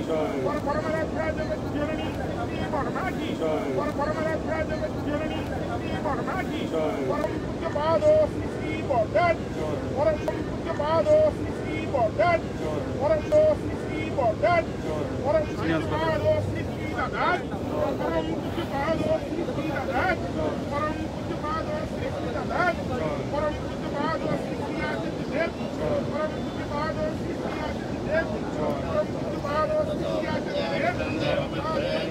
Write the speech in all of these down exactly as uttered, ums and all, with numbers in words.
पर परमाराध्या जगत जननी श्री वर्मा की पर परमाराध्या जगत जननी श्री वर्मा की परम पूज्य पादो श्री श्री बौद्धन परम पूज्य पादो श्री श्री बौद्धन परम दो श्री श्री बौद्धन परम पूज्य पादो श्री श्री दादात परम पूज्य पादो श्री श्री दादात परम पूज्य पादो श्री श्री दादात परम पूज्य पादो श्री श्री आदित्य देव परम पूज्य पादो श्री श्री आदित्य देव परम पूज्य पादो श्री श्री आदित्य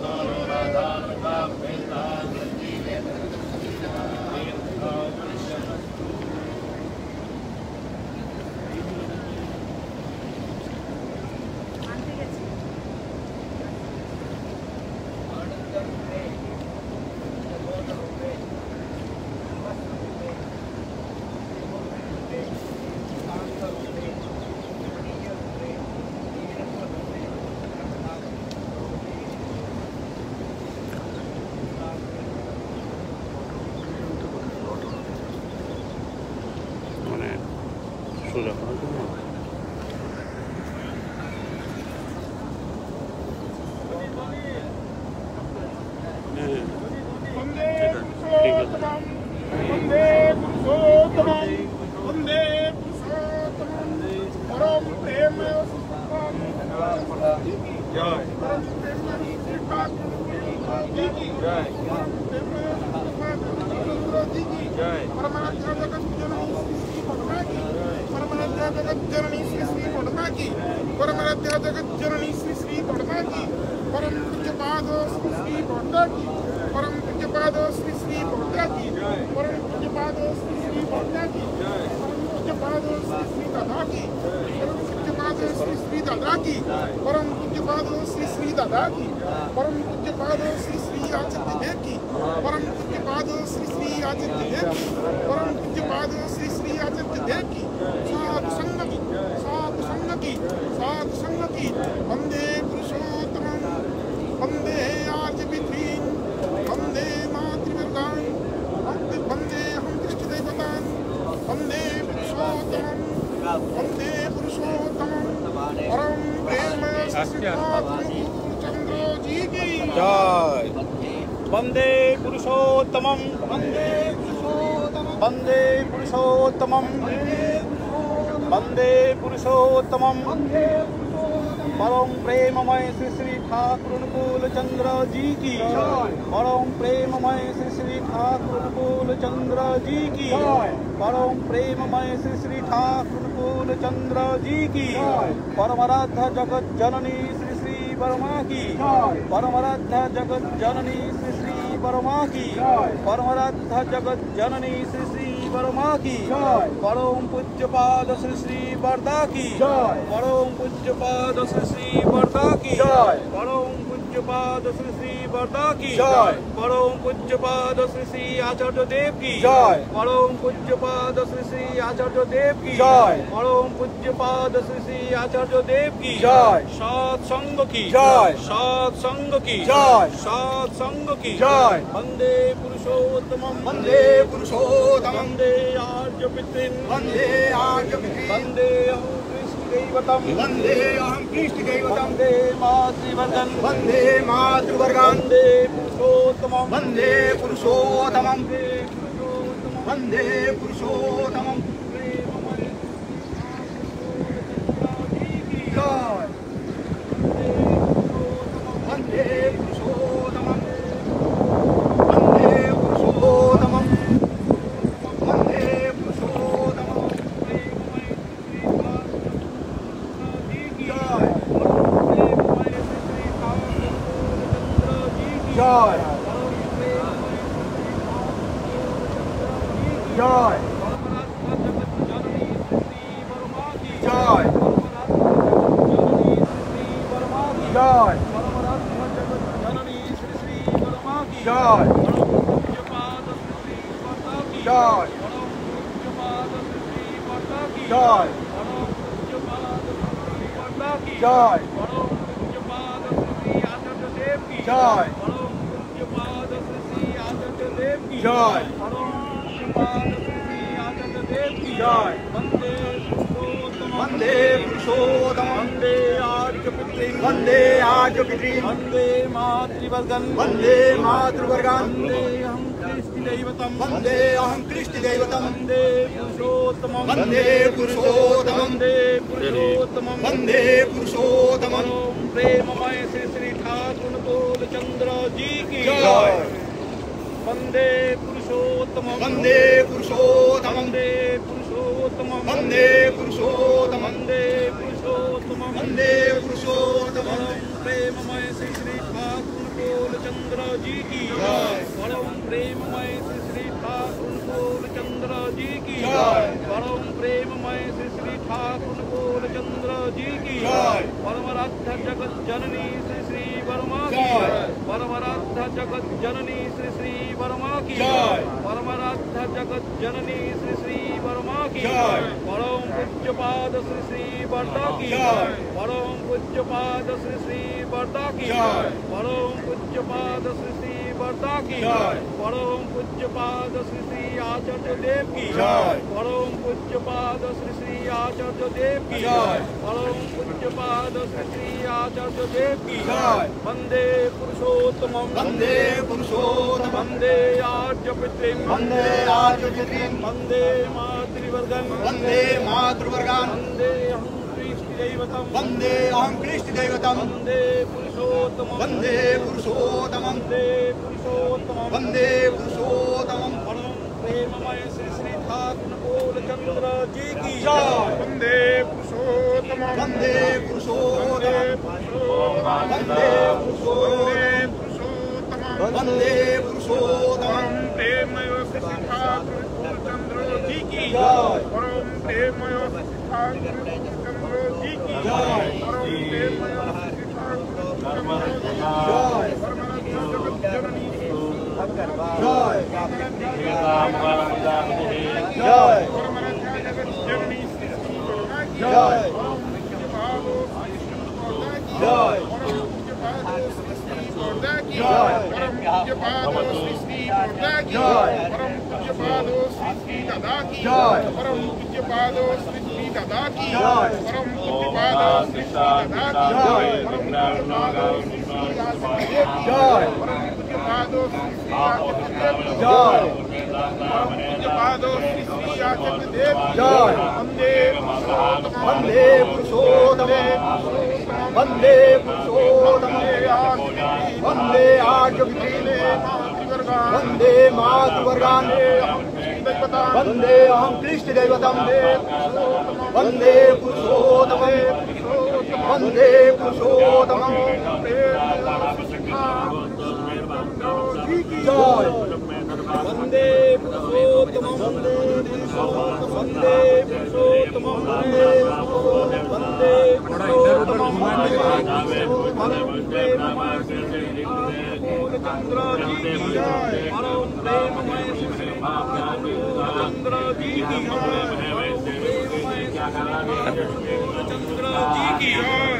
वंदे पुरुषोत्तमं वंदे पुरुषोत्तमं वंदे पुरुषोत्तमं परम प्रेममय श्री श्री ठाकुर अनुकूल चंद्र जी की परम प्रेममय श्री श्री ठाकुर अनुकूल चंद्र जी की परम प्रेममय श्री श्री ठाकुर अनुकूल चंद्र जी की परमाराध्य जगत जननी श्री श्री वर्मा की परमाराध्य जगत जननी श्री श्री वर्मा की परमाराध्य जगत जननी श्री श्री वर्मा की परम पूज्य पाद श्री श्री वर्दा की परम पूज्य पाद श्री श्री वर्दा की परम पूज्य पाद श्री श्री वर्दा की परम पूज्य पाद श्री श्री आचार्य देव की परम पूज्य पाद श्री श्री आचार्य देव की परम पूज्य पाद श्री श्री आचार्य देव की सात संग की सात संग की सात संग की वंदे पुरुषोत्तमं वंदे पुरुषोत्तमं वंदे आर्य पितृन् वंदे आर्य पितृन् वंदे अहं कृष्ण दैवतं वंदे अहं कृष्ण दैवतं वंदे मातृवर्गं वंदे मातृवर्गं वंदे पुरुषोत्तमं वंदे पुरुषोत्तमं वंदे पुरुषोत्तमं वंदे पुरुषोत्तमं Joy. Joy. Joy. Joy. Joy. Joy. Joy. Joy. Joy. Joy. Joy. Vande वंदे पुरुषोत्तम वंदे आर्य पितृ वंदे आर्य पितृ वंदे मातृवर्गं वंदे मातृवर्गं वंदे अहं कृष्णदैवतं वंदे अहं कृष्णदैवतं वंदे पुरुषोत्तमं वंदे पुरुषोत्तमं वंदे पुरुषोत्तमं वंदे पुरुषोत्तमं प्रेममय श्री श्री ठाकुर गोलचंद्र जी की जय। वंदे पुरुषोत्तमं वंदे पुरुषोत्तमं वंदे पुरुषोत्तमं वंदे पुरुषोत्तमं वंदे पुरुषोत्तमं वंदे पुरुषोत्तमं प्रेममय श्री श्री ठाकुर गोलचंद्र जी की जय। परम प्रेममय श्री श्री ठाकुर गोलचंद्र जी की जय। परम प्रेममय श्री श्री ठाकुर गोलचंद्र जी की जय। परमराध्य जगत जननी श्री श्री वर्मा की जय। परमराध्य जगत जननी श्री श्री वर्मा की जय। परमराध्य जगत जननी श्री श्री वर्मा की जय। परम पूज्य पाद श्री श्री वर्धा की जय। परम पूज्य पाद श्री श्री वर्धा की जय। परम पूज्य पाद श्री श्री वर्धा की जय। परम पूज्य पाद श्री श्री आचार्य देव की जय। परम पूज्य पाद श्री श्री आचार्य देव की जय। परम पूज्य पाद श्री श्री आचार्य देव की जय। वंदे पुरुषोत्तमं वंदे पुरुषोत्तमं वंदे आर्य पितृं वंदे आर्य पितृं वंदे मातृवर्गं वंदे मातृवर्गं वंदे अहं कृष्णदैवतं वंदे अहं कृष्णदैवतं वंदे पुरुषोत्तमं वंदे पुरुषोत्तमं वंदे पुरुषोत्तमं वंदे पुरुषोत्तमं परम प्रेममय श्री श्री ठाकुर गोलचंद्र जी की जय। वंदे पुरुषोत्तमं वंदे पुरुषोत्तमं वंदे पुरुषोत्तमं वंदे पुरुषोत्तमं प्रेममय श्री श्री ठाकुर गोलचंद्र जी की जय। परम प्रेममय श्री श्री ठाकुर गोलचंद्र जी की जय। परम प्रेममय श्री श्री ठाकुर गोलचंद्र जी की जय। परमात्मा जगत जननी जय जय। परमात्मा जगत जननी श्री श्री वर्मा की जय। परम पूज्य पाद श्री श्री वर्धा की जय। परम पूज्य पाद श्री श्री वर्धा की जय। परम पूज्य पाद श्री श्री दादा की जय। परम पूज्य पाद श्री श्री दादा की जय। परम पूज्य पाद श्री श्री दादा की जय। परम पूज्य पाद श्री श्री आचार्य देव की जय। परम पूज्य पाद श्री श्री आचार्य देव की जय। वंदे पुरुषोत्तमं वंदे पुरुषोत्तमं वंदे पुरुषोत्तमं वंदे आर्य पितृं वंदे मातृवर्गं वंदे अहं कृष्णदैवतं वंदे पुरुषोत्तमं वंदे पुरुषोत्तमं जय। वंदे पुरुषोत्तमं वंदे पुरुषोत्तमं वंदे पुरुषोत्तमं वंदे वंदे पुरुषोत्तमं वंदे गोलचंद्र जी की जय। परम प्रेममय श्री श्री गोलचंद्र जी की जय। गोलचंद्र जी की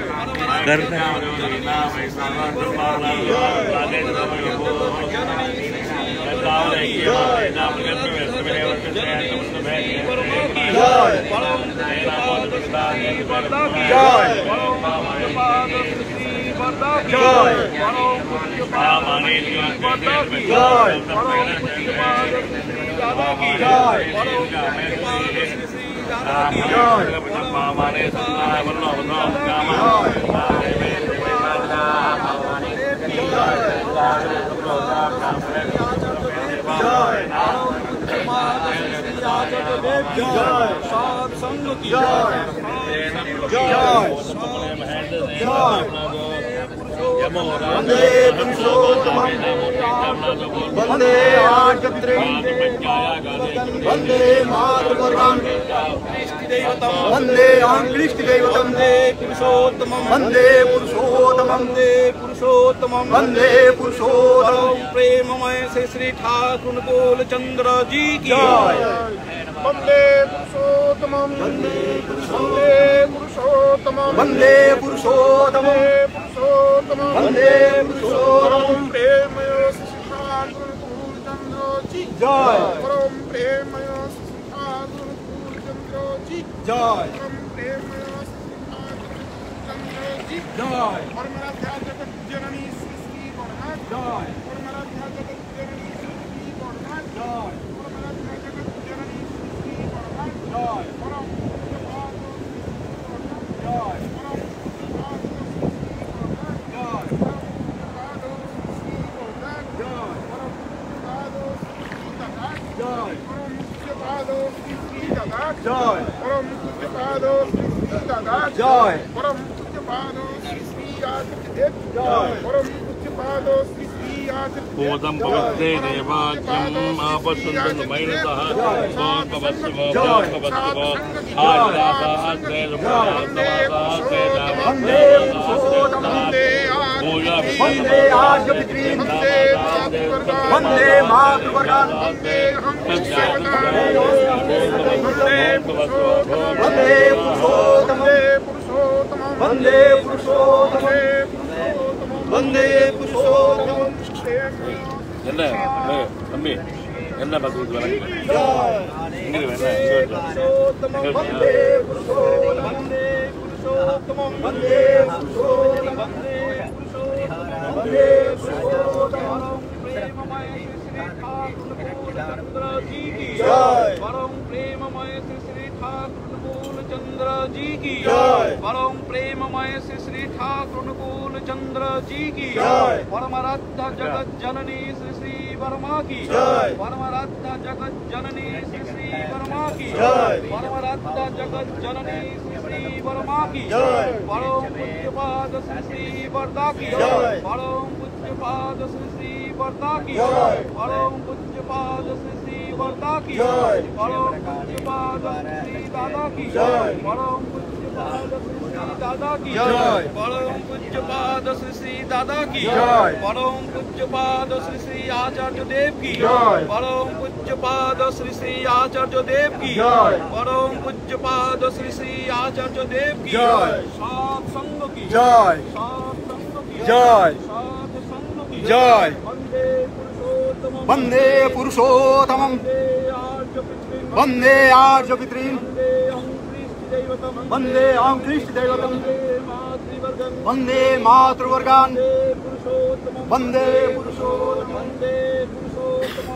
वंदे पुरुषोत्तमं वंदे आर्य पितृं वंदे मातृवर्गं वंदे अहं कृष्णदैवतं वंदे पुरुषोत्तमं वंदे पुरुषोत्तमं वंदे पुरुषोत्तमं वंदे पुरुषोत्तमं प्रेममय श्री श्री ठाकुर गोलचंद्र जी की जय। वंदे पुरुषोत्तमं वंदे पुरुषोत्तमं वंदे पुरुषोत्तमं पुरुषोत्तमं वंदे पुरुषोत्तमं प्रेममय श्री ठाकुर गोलचंद्र जी जय। परम प्रेममय श्री ठाकुर गोलचंद्र जी की जय परम प्रेम चंद्र जी जय परमाराध्या जगत जननी श्री श्री गणनाथ जय परमाराध्या जगत जननी श्री श्री गणनाथ जय परमाराध्या जगत जननी श्री श्री गणनाथ जय परम पूज्यपाद जय परम पूज्यपाद जय श्री गणनाथ जय परम पूज्यपाद श्री गणनाथ जय परम पूज्यपाद श्री श्री गणनाथ जय परम पूज्यपाद श्री श्री गणनाथ जय परम पूज्यपाद श्री श्री आदित्यदेव जय परम पूज्यपाद श्री श्री आदित्यदेव भूतं भवद्दे देवाज्यम् आपसुन्दं मैनसः भूतं भवस्व भूतं भवस्व आदिदासाः श्रेयसुप्रासाः वन्दे पुरुषोत्तमं वन्दे आर्यपितॄन् वन्दे मातृवर्गान् वन्दे वन्दे पुरुषोत्तमं वन्दे पुरुषोत्तमं वन्दे पुरुषोत्तमं என்ன தம்பி என்ன பத்து जय இங்கே पुरुषोत्तमं वन्दे पुरुषोत्तमं वन्दे पुरुषोत्तमं वन्दे पुरुषोत्तमं वन्दे पुरुषोत्तमं वन्दे पुरुषोत्तमं प्रेममय श्री ठाकुर चंद्र जी की जय परम प्रेममय श्री ठाकुर चंद्र जी की जय परम प्रेममय श्री ठाकुर चंद्र जी की जय परमाराध्य जगत जननी श्री श्री वर्मा की जय परमाराध्य जगत जननी श्री श्री वर्मा की जय परमाराध्य जगत जननी श्री श्री वर्मा की जय परम पूज्यपाद श्री श्री वर्दा की जय परम पूज्यपाद श्री श्री वर्दा की जय परम पूज्यपाद श्री श्री वर्दा की जय परम पूज्यपाद श्री दादा की जय परम पूज्यपाद श्री श्री दादा की जय परम पूज्यपाद श्री श्री दादा की जय परम पूज्यपाद श्री श्री आचार्य देव की जय परम पूज्यपाद श्री श्री आचार्य देव की जय परम पूज्यपाद श्री श्री आचार्य देव की जय सात संग की जय सात संग की जय सात संग की जय वन्दे पुरुषोत्तमं वन्दे आर्यपितॄन् वन्दे अहं कृष्णदैवतं वन्दे मातृवर्गान् वन्दे पुरुषोत्तमं वन्दे पुरुषोत्तमं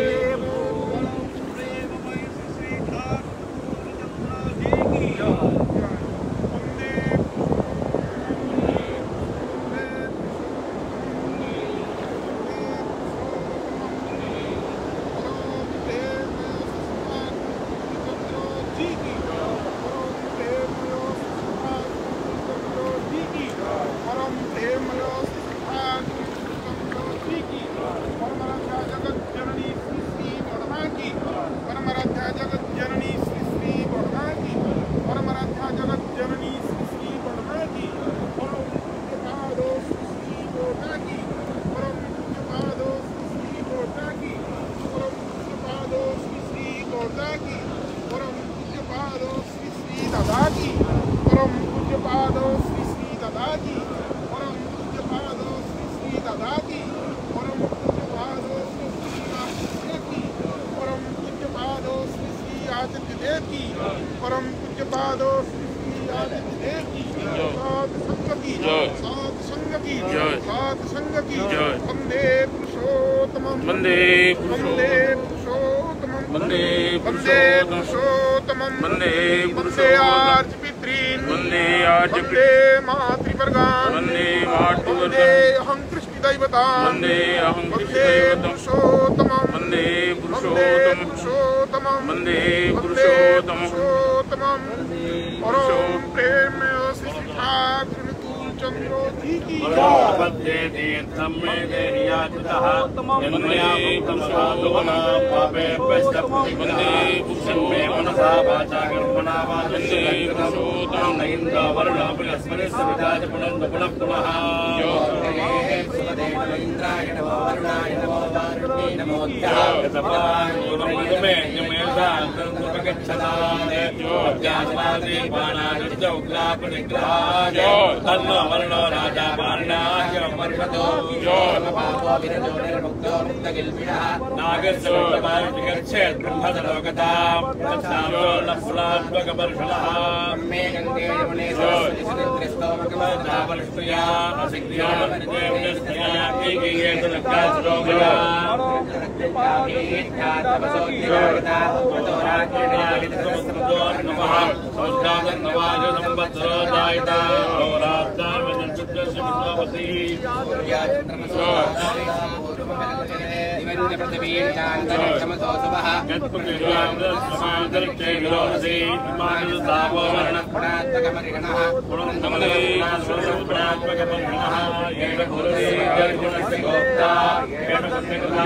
परम पूज्यपाद सात संग की सात संग की सात संग की वन्दे पुरुषोत्तमं वन्दे वन्दे पुरुषोत्तमं वन्दे वन्दे पुरुषोत्तमं वन्दे वन्दे आर्यपितॄन् वन्दे वन्दे मातृवर्गान् वन्दे वन्दे अहं कृष्णदैवतान् वन्दे अहं वन्दे पुरुषोत्तमं वन्दे पुरुषोत्तमं वन्दे पुरुषोत्तमं परम प्रेम श्री ठाकुर चंद्र जी की वन्दे तीर्थं मे देहियातः जन्मया पुरुषोत्तमं पापे वन्दे पुरुषं मे मनसा वाचा कर्मणा वा वन्दे पुरुषोत्तमं नैन्द्र वर्णापलस्मरे सविताज पुनः पुनः पुनः यो इंद्राय नमो वरुणाय नमो वारुणे नमो ध्यामे जमेदान्तपगच्छताने यो ज्ञानादि बाणादि उग्रापनिग्रहाय तन्नो वर्णो राजा बाणाय वर्ष विरतो योगपापो विरतो निर्मुक्तो मुक्तकिल्पिणः नागस्वरूपमार्जिगच्छेत् ब्रह्मतलोकताम् तच्छायो लफुलात्मकपर्षलः ब्रह्मे गङ्गे यमुने सरस्वति सनित्रिस्तोमकमर्दापरिष्टुया असिद्ध्या देवनिष्ठया एकीयेत लक्ष्यास्रोभया ीत्यात्मसोऽग्निवागता ततो राज्ञया विदसमस्तमतो नमः सौष्ठादन्नवाय संवत्सरो जायता होरात्रार्वजन्शुद्धस्य विद्वावसी सूर्याचन्द्रमसो दिवञ्जपृथिवीर्यान्तरिक्षमसो सुवः यत्पुरुषान्तरिक्षे विरोहसि विमानसापो वर्णः गुणन्तमलेनाश्वरगुणात्मकमर्गणः येन गुरुरे गुणस्य गोप्ता येन सम्यक्ता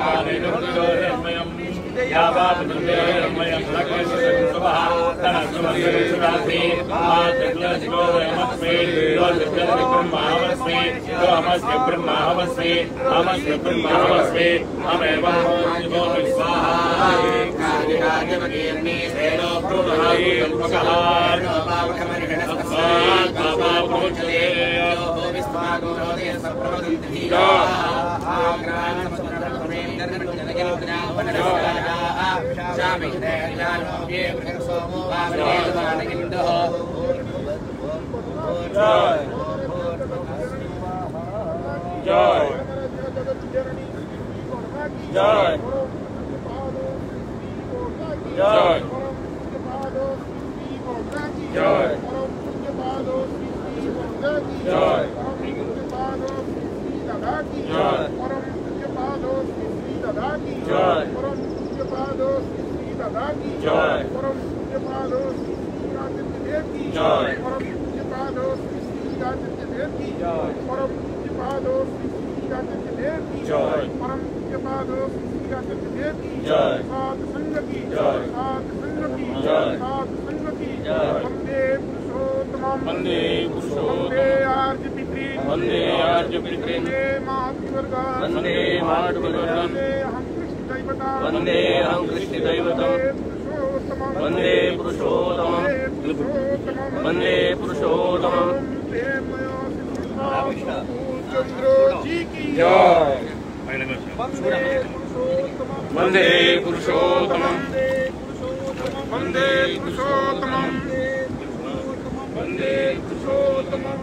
यावापदुर्गेरमयं लक्ष्यसुभः तनस्वमन्दिरसुराधि आजग्लस्योरमस्मे योजग्लब्रह्मावस्मे योऽमस्य ब्रह्मावस्मे अमस्य ब्रह्मावस्मे अमेवं जीवो विस्वाहा काजराजवकीर्णे सेनो प्रोढाये कल्पकः नोपावकमर्गणस्वात् पापावमुच्यते यो विस्वागो रोदे सप्रवदन्ति वंदे अहं कृष्णदैवतं वंदे पुरुषोत्तमं वंदे पुरुषोत्तमं वंदे पुरुषोत्तमं वंदे पुरुषोत्तमं वंदे पुरुषोत्तमं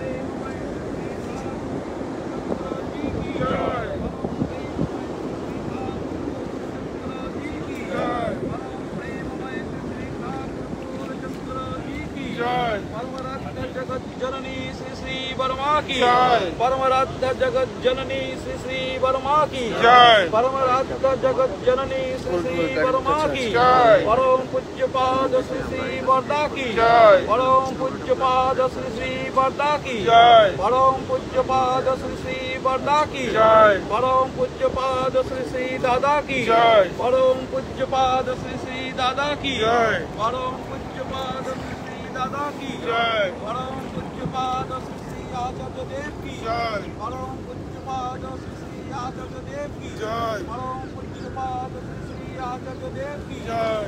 जगत जननी श्री श्री वर्मा की परमराध्य जगत जननी श्री श्री वर्मा की परमराध्य जगत जननी श्री श्री वर्मा की परम पूज्य पाद श्री श्री वर्दा की परम पूज्य पाद श्री श्री वर्दा की परम पूज्य पाद श्री श्री वर्दा की परम पूज्य पाद श्री श्री दादा की परम पूज्य पाद श्री श्री दादा की परम पूज्य पाद दादा की परम पूज्य पाद श्री श्री आचार्य देव की परम पूज्य पाद श्री श्री आचार्य देव की परम पूज्य पाद श्री श्री आचार्य देव की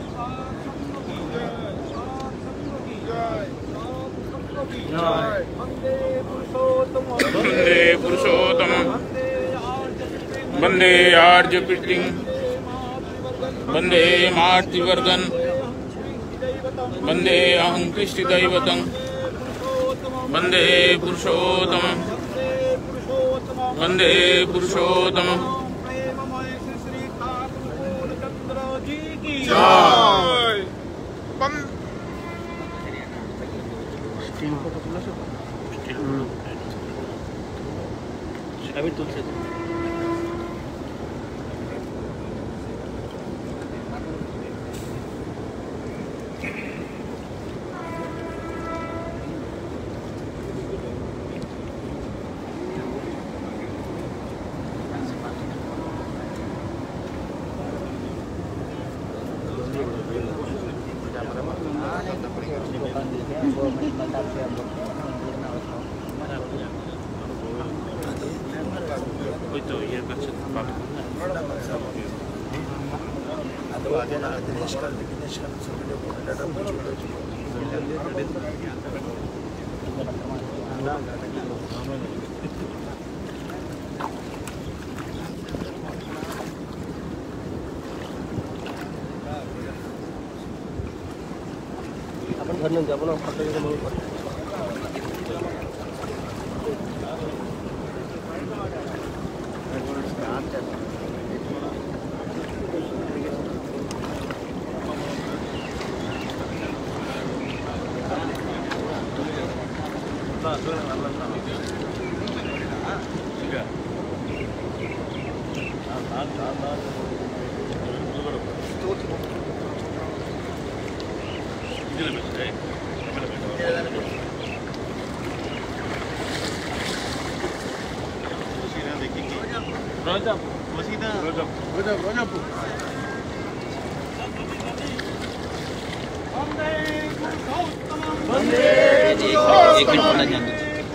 वंदे पुरुषोत्तम वंदे पुरुषोत्तम वंदे आर्य पीटिंग वंदे मातृवर्गन वंदे अहं कृष्णदैवतं वंदे पुरुषोत्तमं वंदे पुरुषोत्तमं अभी तुलसी बन्ने जाबो ना फटे के बहुत एक मिनट बोलना चाहूँगा।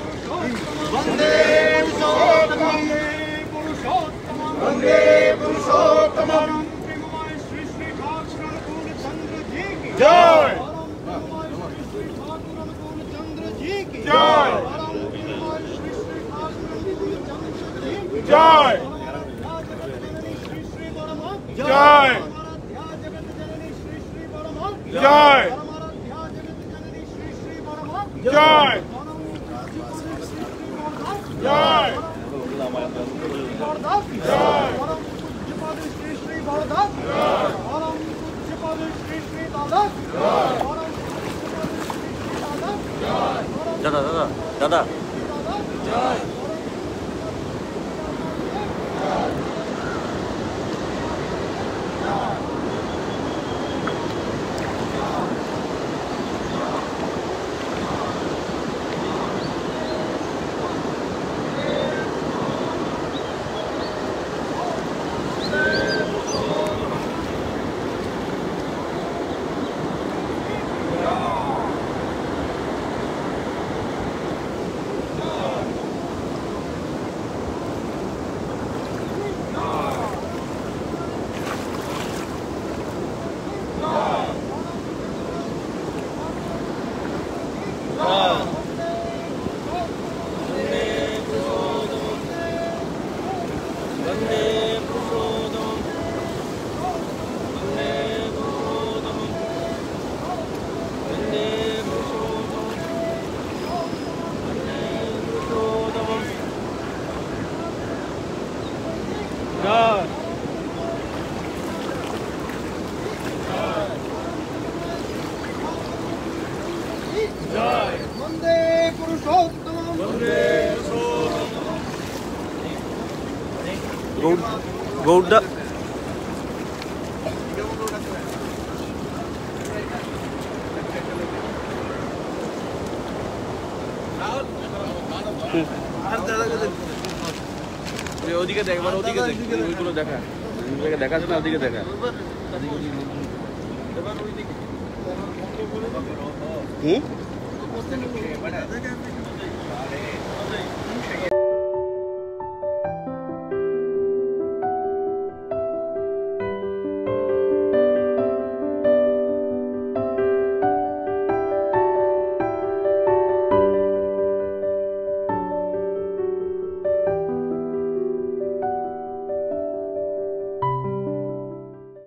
वंदे पुरुषोत्तमम जय जय जय जय जय जय जय दादा दादा दादा गौड़ ওদিকে দেখ মানে ওদিকে দেখ ওইগুলো দেখা ওইগুলো দেখা আছে না ওদিকে দেখা হুম